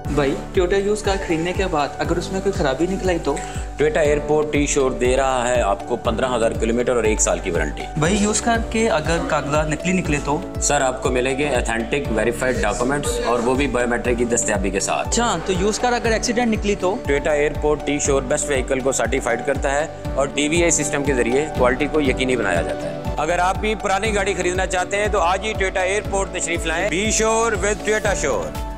भाई Toyota use car खरीदने के बाद अगर उसमें कोई खराबी निकलाई तो? टोयोटा एयरपोर्ट टी श्योर दे रहा है आपको 15,000 किलोमीटर और 1 साल की वारंटी। भाई यूज कार के अगर कागजात नकली निकले तो? सर आपको मिलेंगे ऑथेंटिक वेरीफाइड डॉक्यूमेंट्स और वो भी बायोमेट्रिक की दस्तयाबी के साथ। अच्छा, तो यूज कार अगर एक्सीडेंट निकली तो? Toyota airport T sure best vehicle को सर्टिफाइड करता है और DVI सिस्टम के जरिए क्वालिटी को यकीनी बनाया जाता है। अगर आप भी पुरानी गाड़ी खरीदना चाहते हैं तो आज ही टोयोटा एयरपोर्ट तशरीफ लाएं। Be sure with Toyota sure.